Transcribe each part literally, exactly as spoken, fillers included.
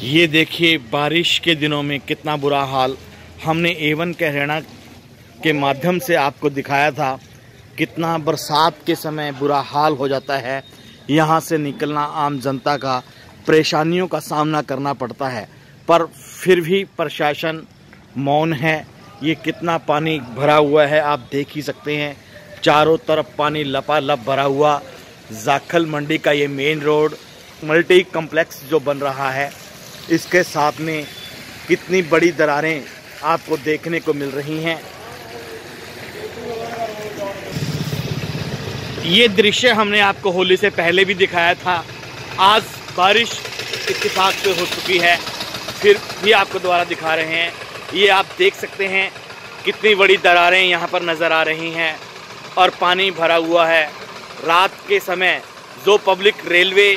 ये देखिए बारिश के दिनों में कितना बुरा हाल। हमने एवन के हरियाणा के माध्यम से आपको दिखाया था कितना बरसात के समय बुरा हाल हो जाता है। यहाँ से निकलना आम जनता का परेशानियों का सामना करना पड़ता है, पर फिर भी प्रशासन मौन है। ये कितना पानी भरा हुआ है आप देख ही सकते हैं, चारों तरफ पानी लपालप भरा हुआ। जाखल मंडी का ये मेन रोड मल्टी कम्प्लेक्स जो बन रहा है, इसके साथ में कितनी बड़ी दरारें आपको देखने को मिल रही हैं। ये दृश्य हमने आपको होली से पहले भी दिखाया था। आज बारिश इत्तेफाक से हो चुकी है, फिर भी आपको दोबारा दिखा रहे हैं। ये आप देख सकते हैं कितनी बड़ी दरारें यहाँ पर नज़र आ रही हैं और पानी भरा हुआ है। रात के समय जो पब्लिक रेलवे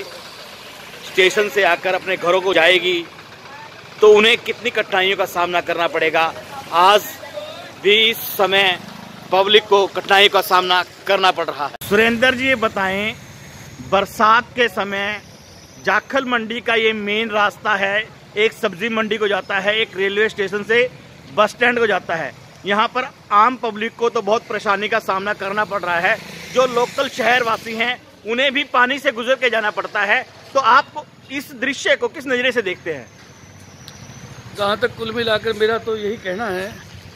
स्टेशन से आकर अपने घरों को जाएगी तो उन्हें कितनी कठिनाइयों का सामना करना पड़ेगा। आज भी इस समय पब्लिक को कठिनाइयों का सामना करना पड़ रहा है। सुरेंद्र जी ये बताएं, बरसात के समय जाखल मंडी का ये मेन रास्ता है, एक सब्जी मंडी को जाता है, एक रेलवे स्टेशन से बस स्टैंड को जाता है। यहाँ पर आम पब्लिक को तो बहुत परेशानी का सामना करना पड़ रहा है। जो लोकल शहरवासी हैं उन्हें भी पानी से गुजर के जाना पड़ता है। तो आप इस दृश्य को किस नज़रिए से देखते हैं? जहाँ तक कुल मिलाकर मेरा तो यही कहना है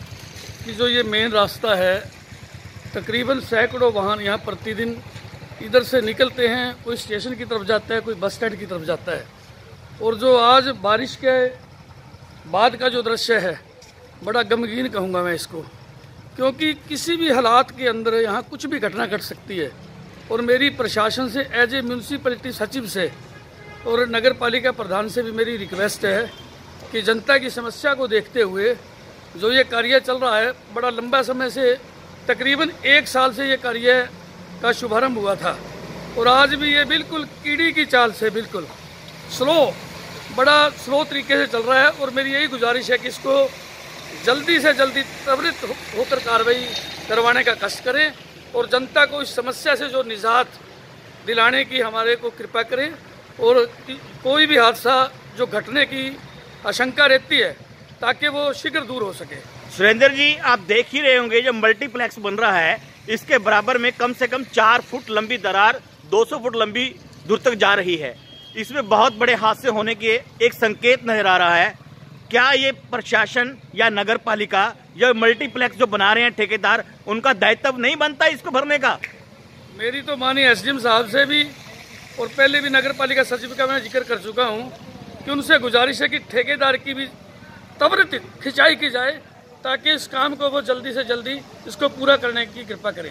कि जो ये मेन रास्ता है, तकरीबन सैकड़ों वाहन यहाँ प्रतिदिन इधर से निकलते हैं। कोई स्टेशन की तरफ जाता है, कोई बस स्टैंड की तरफ जाता है। और जो आज बारिश के बाद का जो दृश्य है, बड़ा गमगीन कहूँगा मैं इसको, क्योंकि किसी भी हालात के अंदर यहाँ कुछ भी घटना घट सकती है। और मेरी प्रशासन से एज ए म्यूनसिपैलिटी सचिव से और नगर पालिका प्रधान से भी मेरी रिक्वेस्ट है कि जनता की समस्या को देखते हुए जो ये कार्य चल रहा है, बड़ा लंबा समय से, तकरीबन एक साल से ये कार्य का शुभारंभ हुआ था और आज भी ये बिल्कुल कीड़ी की चाल से बिल्कुल स्लो, बड़ा स्लो तरीके से चल रहा है। और मेरी यही गुजारिश है कि इसको जल्दी से जल्दी त्वरित होकर कार्रवाई करवाने का कष्ट करें और जनता को इस समस्या से जो निजात दिलाने की हमारे को कृपा करें। और कोई भी हादसा जो घटने की आशंका रहती है ताकि वो शीघ्र दूर हो सके। सुरेंद्र जी आप देख ही रहे होंगे, जो मल्टीप्लेक्स बन रहा है इसके बराबर में कम से कम चार फुट लंबी दरार दो सौ फुट लंबी दूर तक जा रही है। इसमें बहुत बड़े हादसे होने के एक संकेत नजर आ रहा है। क्या ये प्रशासन या नगर पालिका या मल्टीप्लेक्स जो बना रहे हैं ठेकेदार, उनका दायित्व नहीं बनता इसको भरने का? मेरी तो माननीय एसडीएम साहब से भी और पहले भी नगर पालिका सचिव का मैं जिक्र कर चुका हूँ कि उनसे गुजारिश है कि ठेकेदार की भी त्वरित खिंचाई की जाए ताकि इस काम को वो जल्दी से जल्दी इसको पूरा करने की कृपा करें।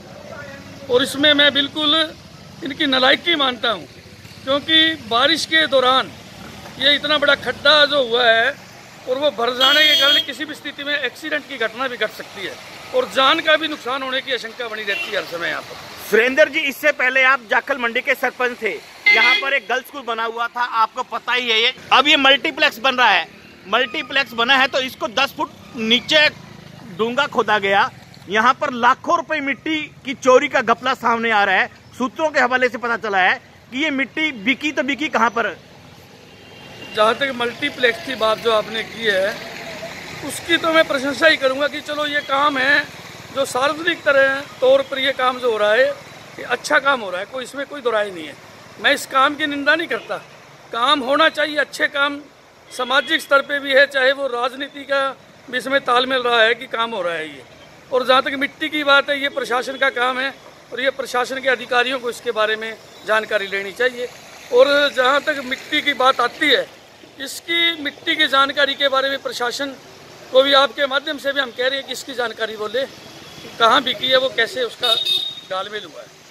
और इसमें मैं बिल्कुल इनकी नालायकी मानता हूँ, क्योंकि बारिश के दौरान ये इतना बड़ा खड्डा जो हुआ है और वो भर जाने के कारण किसी भी स्थिति में एक्सीडेंट की घटना भी घट सकती है और जान का भी नुकसान होने की आशंका बनी रहती है हर समय यहाँ पर। सुरेंद्र जी इससे पहले आप जाखल मंडी के सरपंच थे, यहाँ पर एक गर्ल्स स्कूल बना हुआ था, आपको पता ही है। ये अब ये मल्टीप्लेक्स बन रहा है। मल्टीप्लेक्स बना है तो इसको दस फुट नीचे डूंगा खोदा गया। यहाँ पर लाखों रुपए मिट्टी की चोरी का घपला सामने आ रहा है। सूत्रों के हवाले से पता चला है कि ये मिट्टी बिकी तो बिकी कहाँ पर? जहाँ तक मल्टीप्लेक्स की बात जो आपने की है, उसकी तो मैं प्रशंसा ही करूँगा कि चलो ये काम है जो सार्वजनिक तरह तौर पर ये काम जो हो रहा है, ये अच्छा काम हो रहा है, कोई इसमें कोई दुराई नहीं है। मैं इस काम की निंदा नहीं करता, काम होना चाहिए, अच्छे काम सामाजिक स्तर पे भी है, चाहे वो राजनीति का भी इसमें तालमेल रहा है कि काम हो रहा है ये। और जहाँ तक मिट्टी की बात है, ये प्रशासन का काम है और ये प्रशासन के अधिकारियों को इसके बारे में जानकारी लेनी चाहिए। और जहाँ तक मिट्टी की बात आती है, इसकी मिट्टी की जानकारी के बारे में प्रशासन को भी आपके माध्यम से भी हम कह रहे हैं कि इसकी जानकारी वो ले, कहाँ बिकी है, वो कैसे उसका तालमेल हुआ है।